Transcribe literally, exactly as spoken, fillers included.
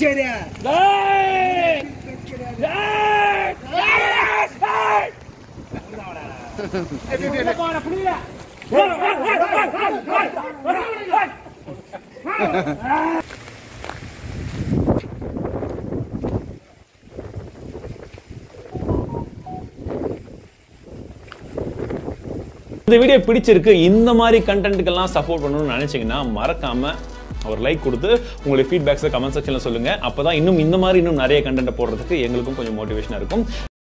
இந்த வீடியோ பிடிச்சிருக்கு, இந்த மாதிரி கண்டென்ட்க்கெல்லாம் சப்போர்ட் பண்ணணும்னு நினைச்சீங்கன்னா மறக்காம ஒரு லைக் கொடுத்து உங்களுடைய ஃபீட்பேக்ஸை கமெண்ட் செக்ஷன்ல சொல்லுங்க. அப்பதான் இன்னும் இந்த மாதிரி இன்னும் நிறைய கண்டென்ட் போடுறதுக்கு எங்களுக்கும் கொஞ்சம் மோட்டிவேஷனா இருக்கும்.